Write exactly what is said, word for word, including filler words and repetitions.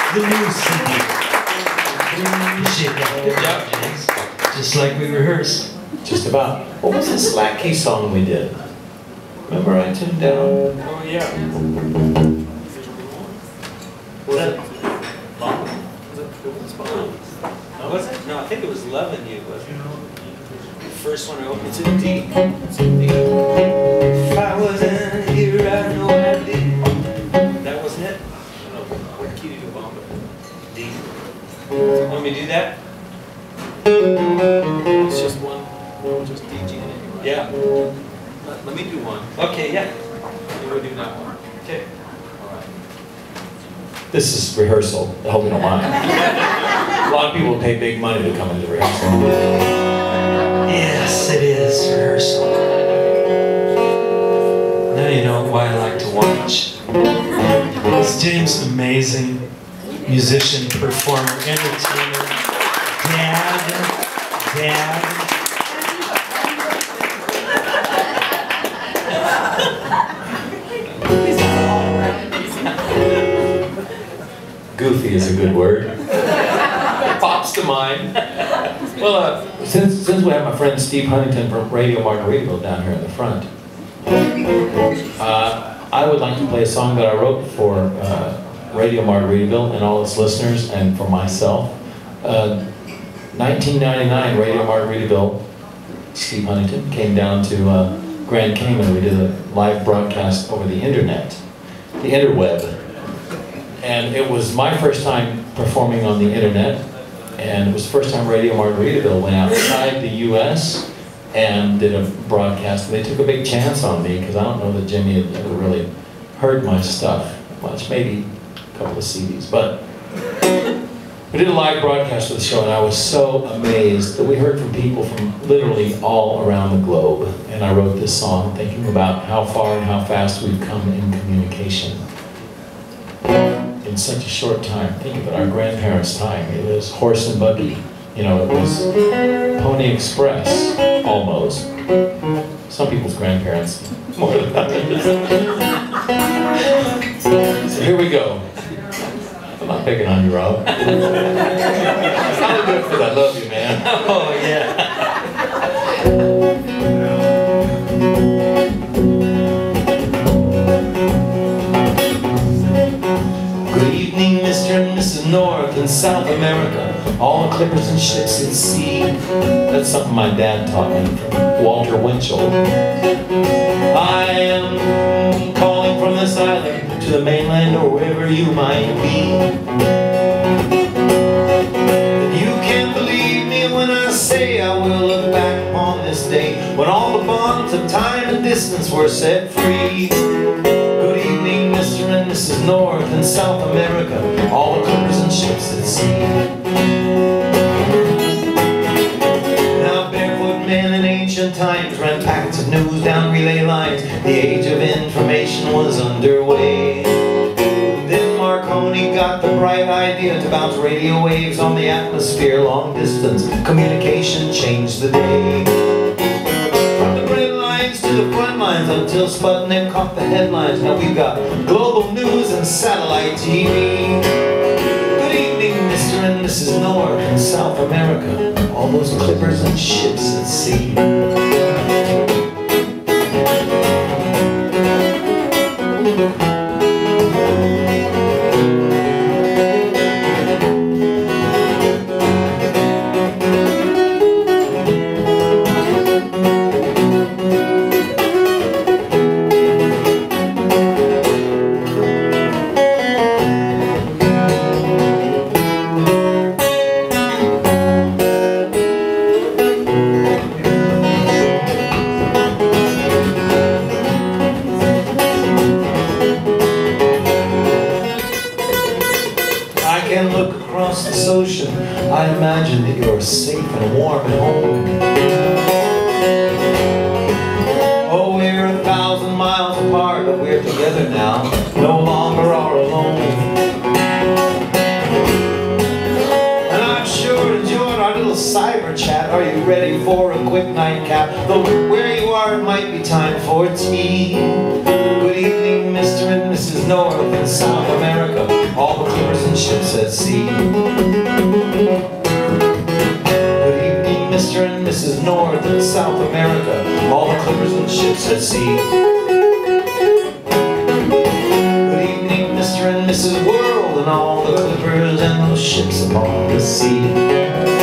the new C D. Appreciate that. Good job, James. Just like we rehearsed. Just about. What was the Slack Key song we did? Remember I tuned down? Oh, yeah. Was it Long? Was it, it was Long? Oh, was it? No, I think it was Lovin' You, wasn't it? The first one I opened to D. It's in D. If I wasn't here, I know I'd be. That wasn't it? I don't know. What key did you bomb it? D. Want me to do that? It's just one. Just D, G, and A. Yeah. Let, let me do one. Okay, yeah. We'll do that one. Okay. All right. This is rehearsal. I hope you don't mind. A lot of people pay big money to come into rehearsal. Yes, it is rehearsal. Now you know why I like to watch. Is James an amazing musician, performer, entertainer, dad, dad. Goofy is a good word. Pops to mind. Well, uh, since since we have my friend Steve Huntington from Radio Margaritaville down here in the front, uh, I would like to play a song that I wrote for uh, Radio Margaritaville and all its listeners, and for myself. Uh, nineteen ninety-nine, Radio Margaritaville, Steve Huntington came down to uh, Grand Cayman. We did a live broadcast over the internet, the interweb. And it was my first time performing on the internet, and it was the first time Radio Margaritaville went outside the U S and did a broadcast. And they took a big chance on me, because I don't know that Jimmy had ever really heard my stuff much, maybe a couple of C Ds. But we did a live broadcast of the show, and I was so amazed that we heard from people from literally all around the globe. And I wrote this song thinking about how far and how fast we've come in communication. In such a short time. Think of it, our grandparents' time. It was horse and buggy. You know, it was Pony Express, almost. Some people's grandparents, more than others. So here we go. I'm not picking on you, Rob. I'll do it because I love you, man. Oh, yeah. Good evening, Mister and Missus North and South America, all the clippers and ships at sea. That's something my dad taught me from Walter Winchell. I am calling from this island to the mainland or wherever you might be. And you can't believe me when I say I will look back upon this day when all the bonds of time and distance were set free. Good evening, Mister and Missus North and South America, all the clippers and ships at sea. Now barefoot men in ancient times ran packets of news down relay lines. The age of information was underway. Then Marconi got the bright idea to bounce radio waves on the atmosphere. Long distance communication changed the day. To the front lines until Sputnik caught the headlines. Now we've got global news and satellite T V. Good evening, Mister and Missus North and South America, all those clippers and ships at sea. I imagine that you're safe and warm at home. Oh, we're a thousand miles apart, but we're together now, no longer all alone. And I've sure enjoyed our little cyber chat. Are you ready for a quick nightcap? Though where you are, it might be time for tea. Good evening, Mister and Missus North and South America, all the clippers and ships at South America, all the clippers and ships at sea. Good evening, Mister and Missus World, and all the clippers and those ships upon the sea.